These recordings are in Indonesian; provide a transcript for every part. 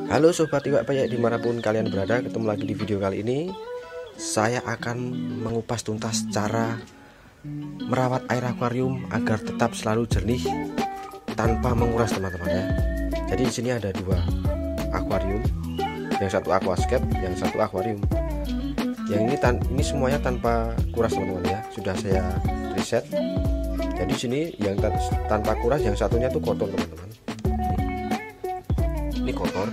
Halo sobat iwak peyek dimanapun kalian berada, ketemu lagi di video kali ini. Saya akan mengupas tuntas cara merawat air akuarium agar tetap selalu jernih tanpa menguras teman-teman ya. Jadi di sini ada dua akuarium, yang satu aquascape, yang satu akuarium. Yang ini semuanya tanpa kuras teman-teman ya, sudah saya reset. Jadi di sini yang tanpa kuras, yang satunya tuh kotor teman-teman. Ini kotor,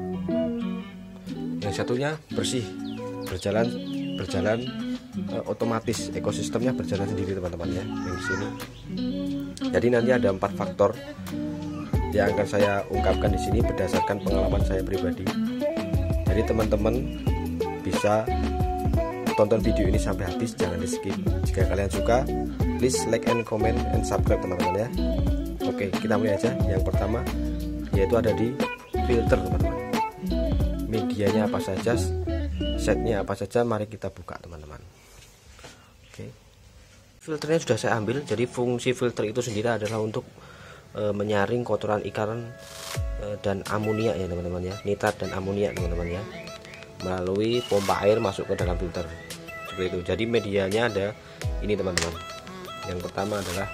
yang satunya bersih, berjalan otomatis, ekosistemnya berjalan sendiri teman-teman ya, yang di sini. Jadi nanti ada 4 faktor yang akan saya ungkapkan di sini berdasarkan pengalaman saya pribadi. Jadi teman-teman bisa tonton video ini sampai habis, jangan di skip. Jika kalian suka, please like and comment and subscribe teman-teman ya. Oke, kita mulai aja. Yang pertama yaitu ada di filter teman-teman. Medianya apa saja, setnya apa saja, mari kita buka teman-teman. Oke, filternya sudah saya ambil. Jadi fungsi filter itu sendiri adalah untuk menyaring kotoran ikan dan amonia ya teman-teman ya, nitrat dan amonia teman-teman ya, melalui pompa air masuk ke dalam filter seperti itu. Jadi medianya ada ini teman-teman. Yang pertama adalah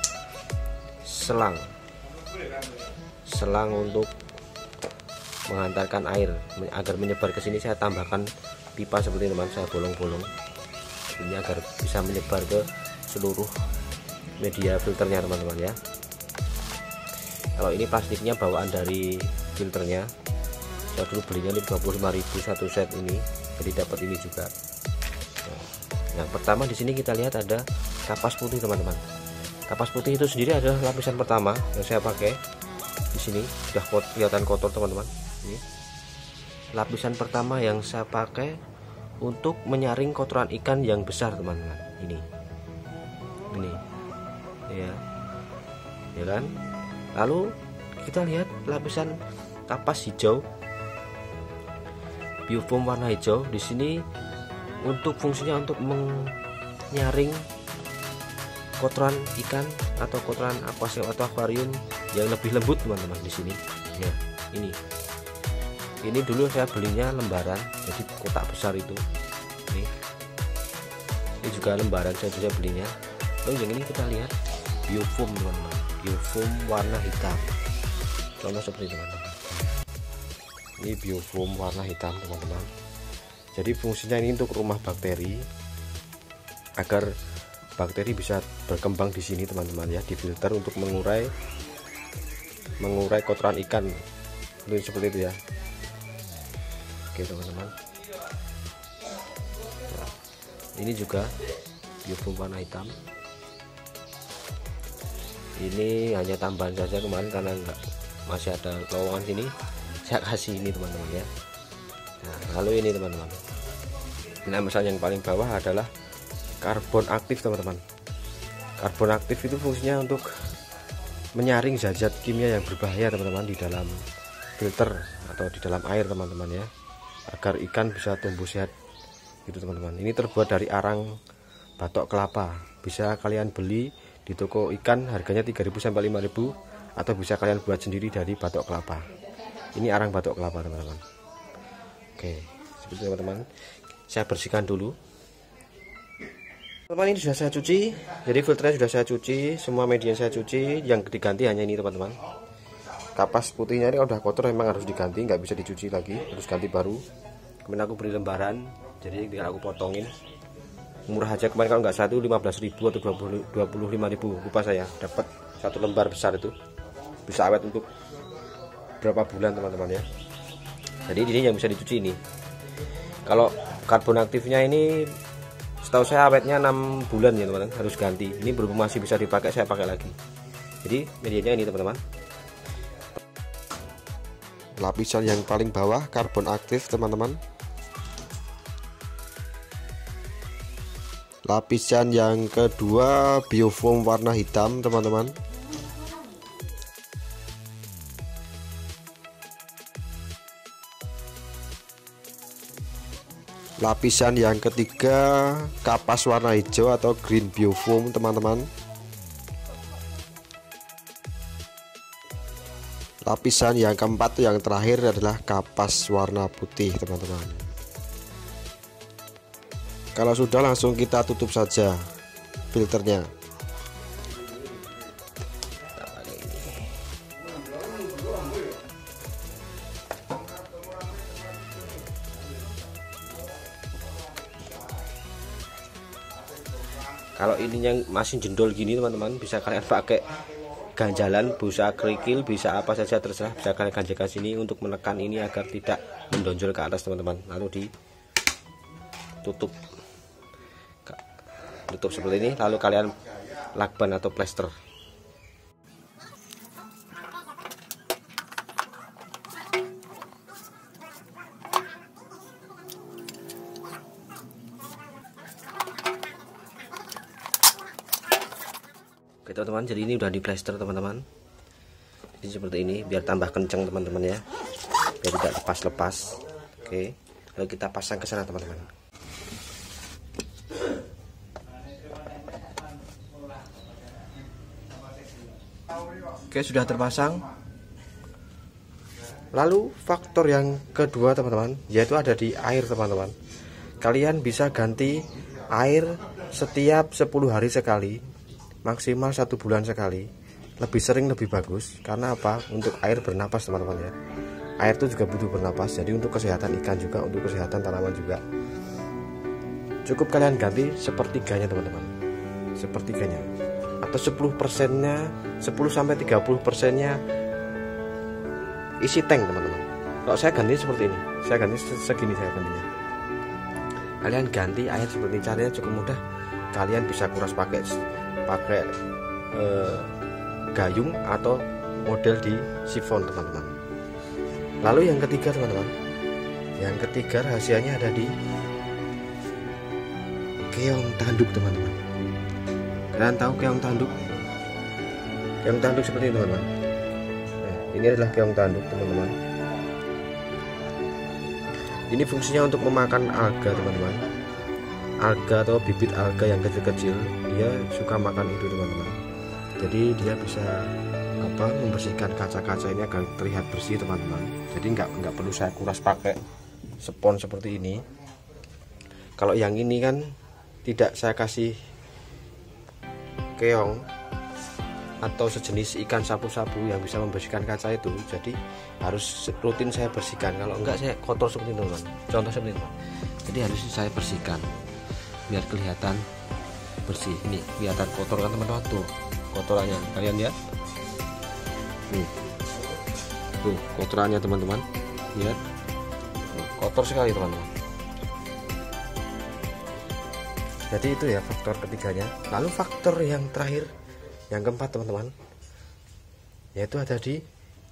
selang untuk menghantarkan air agar menyebar ke sini. Saya tambahkan pipa seperti ini teman, saya bolong-bolong ini agar bisa menyebar ke seluruh media filternya teman-teman ya. Kalau ini plastiknya bawaan dari filternya, saya dulu belinya ini 25.000 satu set ini, jadi dapat ini juga. Nah, yang pertama di sini kita lihat ada kapas putih teman-teman. Kapas putih itu sendiri adalah lapisan pertama yang saya pakai. Di sini sudah kelihatan kotor teman-teman. Ini lapisan pertama yang saya pakai untuk menyaring kotoran ikan yang besar teman-teman. Ini ya kan. Lalu kita lihat lapisan kapas hijau, biofoam warna hijau. Di sini untuk fungsinya untuk menyaring kotoran ikan atau kotoran aquascape atau akuarium yang lebih lembut teman-teman. Di sini ya, ini dulu saya belinya lembaran, jadi kotak besar itu. Ini juga lembaran saya belinya. Lalu yang ini kita lihat biofoam teman-teman, biofoam warna hitam. Contoh seperti teman-teman. Ini biofoam warna hitam teman-teman. Jadi fungsinya ini untuk rumah bakteri, agar bakteri bisa berkembang di sini teman-teman ya, di filter untuk mengurai kotoran ikan. Itu seperti itu ya. Oke teman-teman. Nah, ini juga biofoam warna hitam. Ini hanya tambahan saja kemarin karena masih ada lowongan sini, saya kasih ini teman-teman ya. Nah, lalu ini teman-teman. Nah, misalnya yang paling bawah adalah karbon aktif teman-teman. Karbon aktif itu fungsinya untuk menyaring zat-zat kimia yang berbahaya teman-teman di dalam filter atau di dalam air teman-teman ya, agar ikan bisa tumbuh sehat gitu teman-teman. Ini terbuat dari arang batok kelapa. Bisa kalian beli di toko ikan, harganya 3.000 sampai 5.000, atau bisa kalian buat sendiri dari batok kelapa. Ini arang batok kelapa teman-teman. Oke, seperti itu teman-teman. Saya bersihkan dulu. Teman-teman, ini sudah saya cuci. Jadi filternya sudah saya cuci, semua media saya cuci. Yang diganti hanya ini teman-teman. Kapas putihnya ini kalau udah kotor memang harus diganti, nggak bisa dicuci lagi, harus ganti baru. Kemudian aku beri lembaran, jadi tinggal aku potongin. Murah aja kemarin, kalau nggak satu 15.000 atau 25.000, lupa saya. Dapat satu lembar besar itu, bisa awet untuk berapa bulan teman-teman ya. Jadi ini yang bisa dicuci ini. Kalau karbon aktifnya ini setahu saya awetnya 6 bulan ya teman-teman, harus ganti. Ini berhubung masih bisa dipakai, saya pakai lagi. Jadi medianya ini teman-teman. Lapisan yang paling bawah karbon aktif teman-teman. Lapisan yang kedua biofoam warna hitam teman-teman. Lapisan yang ketiga kapas warna hijau atau green biofoam teman-teman. Lapisan yang keempat yang terakhir adalah kapas warna putih teman-teman. Kalau sudah langsung kita tutup saja filternya. Kalau ininya masih jendol gini teman-teman, bisa kalian pakai ganjalan, busa kerikil, bisa apa saja terserah, bisa kalian ganjakan sini untuk menekan ini agar tidak mendonjol ke atas teman-teman. Lalu ditutup seperti ini, lalu kalian lakban atau plester. Oke teman-teman, jadi ini udah di plester teman-teman. Jadi seperti ini biar tambah kenceng teman-teman ya, biar tidak lepas-lepas. Oke, lalu kita pasang ke sana teman-teman. Oke, sudah terpasang. Lalu faktor yang kedua teman-teman, yaitu ada di air teman-teman. Kalian bisa ganti air setiap 10 hari sekali, maksimal 1 bulan sekali. Lebih sering lebih bagus. Karena apa? Untuk air bernapas teman-teman ya. Air itu juga butuh bernapas. Jadi untuk kesehatan ikan juga, untuk kesehatan tanaman juga. Cukup kalian ganti sepertiganya teman-teman. Sepertiganya. Atau 10%-nya, 10-30%-nya isi tank teman-teman. Kalau saya ganti seperti ini, saya ganti segini, saya gantinya. Kalian ganti air seperti ini, caranya cukup mudah. Kalian bisa kuras pakai gayung atau model di sifon teman-teman. Lalu yang ketiga teman-teman, yang ketiga rahasianya ada di keong tanduk teman-teman. Kalian tahu keong tanduk? Keong tanduk seperti ini teman-teman. Nah, ini adalah keong tanduk teman-teman. Ini fungsinya untuk memakan alga teman-teman. Alga atau bibit alga yang kecil-kecil, dia suka makan itu teman-teman. Jadi dia bisa membersihkan kaca-kaca ini agar terlihat bersih teman-teman. Jadi nggak perlu saya kuras pakai spons seperti ini. Kalau yang ini kan tidak saya kasih keong atau sejenis ikan sapu-sapu yang bisa membersihkan kaca itu, jadi harus rutin saya bersihkan. Kalau enggak saya kotor seperti itu teman. Contoh seperti itu. Jadi harus saya bersihkan biar kelihatan bersih. Ini kelihatan kotor kan teman-teman, tuh kotorannya kalian lihat. Nih tuh kotorannya teman-teman, lihat kotor sekali teman-teman. Jadi itu ya faktor ketiganya. Lalu faktor yang terakhir, yang keempat teman-teman, yaitu ada di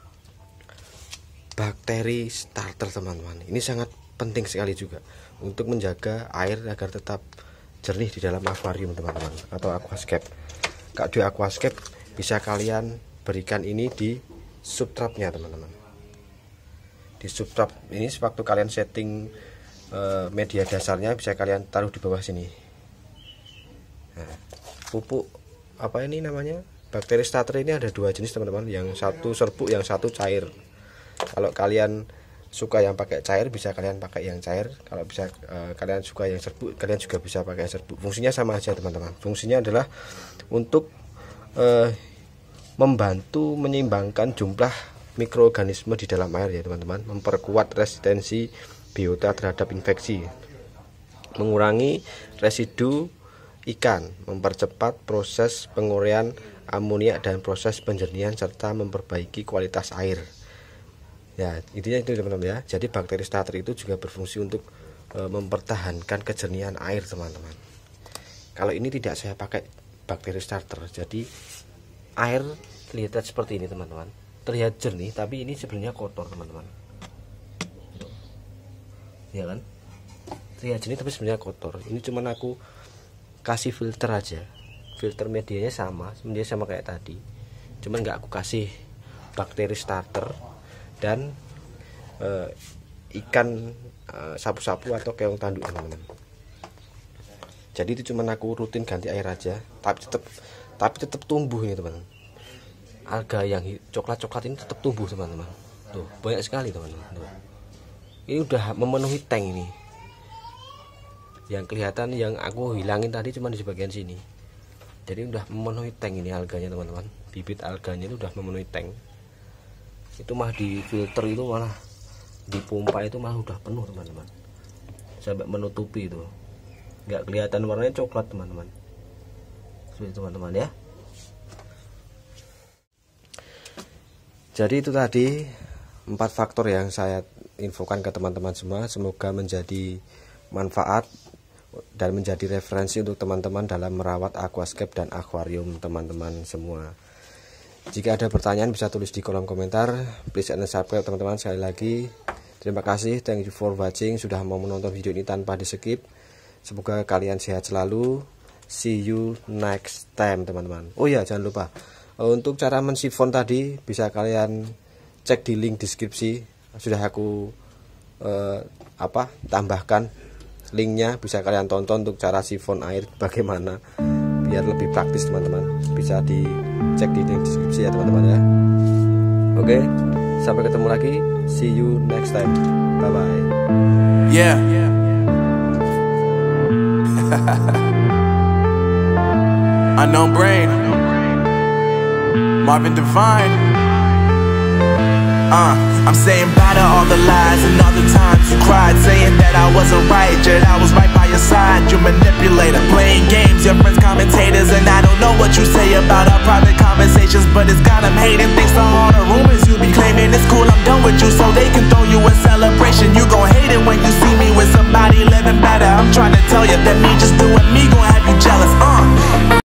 bakteri starter teman-teman. Ini sangat penting sekali juga untuk menjaga air agar tetap jernih di dalam akuarium teman-teman, atau aquascape. Kalau di aquascape bisa kalian berikan ini di subtrapnya teman-teman. Di subtrap ini sewaktu kalian setting media dasarnya bisa kalian taruh di bawah sini. Nah, pupuk apa ini namanya, bakteri starter ini ada 2 jenis teman-teman, yang satu serbuk, yang satu cair. Kalau kalian suka yang pakai cair bisa kalian pakai yang cair. Kalau bisa kalian suka yang serbuk, kalian juga bisa pakai serbuk. Fungsinya sama aja teman-teman. Fungsinya adalah untuk membantu menyeimbangkan jumlah mikroorganisme di dalam air ya teman-teman, memperkuat resistensi biota terhadap infeksi, mengurangi residu ikan, mempercepat proses penguraian amoniak dan proses penjernihan, serta memperbaiki kualitas air. Ya, intinya itu teman-teman ya. Jadi bakteri starter itu juga berfungsi untuk mempertahankan kejernihan air teman-teman. Kalau ini tidak saya pakai bakteri starter, jadi air terlihat seperti ini teman-teman, terlihat jernih tapi ini sebenarnya kotor teman-teman. Ya kan, terlihat jernih tapi sebenarnya kotor. Ini cuman aku kasih filter aja, filter medianya sama, sebenarnya sama kayak tadi, cuman nggak aku kasih bakteri starter dan ikan sapu-sapu atau keong tanduk teman-teman. Jadi itu cuman aku rutin ganti air aja, tapi tetap tumbuh ini teman. alga yang coklat-coklat ini tetap tumbuh teman-teman. Tuh, banyak sekali teman-teman. Ini udah memenuhi tank ini. Yang kelihatan yang aku hilangin tadi cuma di bagian sini. Jadi udah memenuhi tank ini alganya teman-teman. Bibit alganya itu udah memenuhi tank. Itu mah di filter itu malah dipompa itu malah udah penuh teman-teman. Sampai menutupi itu. Nggak kelihatan warnanya coklat teman-teman. Seperti teman-teman ya. Jadi itu tadi 4 faktor yang saya infokan ke teman-teman semua. Semoga menjadi manfaat dan menjadi referensi untuk teman-teman dalam merawat aquascape dan akuarium teman-teman semua. Jika ada pertanyaan bisa tulis di kolom komentar. Please and subscribe teman-teman. Sekali lagi terima kasih, thank you for watching, sudah mau menonton video ini tanpa di skip. Semoga kalian sehat selalu. See you next time teman-teman. Oh ya, jangan lupa untuk cara mensifon tadi bisa kalian cek di link deskripsi. Sudah aku tambahkan linknya, bisa kalian tonton untuk cara sifon air bagaimana biar lebih praktis teman-teman. Bisa dicek di link deskripsi ya teman-teman ya. Oke, sampai ketemu lagi. See you next time. Bye bye. Yeah. Unknown Brain, Marvin Divine. I'm saying bye to all the lies and all the times you cried, saying that I wasn't right, yet I was right by your side. You manipulator, playing games, your friends commentators, and I don't know what you say about our private conversations, but it's got them hating. Thanks to all the rumors you be claiming, it's cool I'm done with you, so they can throw you a celebration. You gon' hate it when you see me with somebody living better. I'm trying to tell you that me just doing me gon' have you jealous.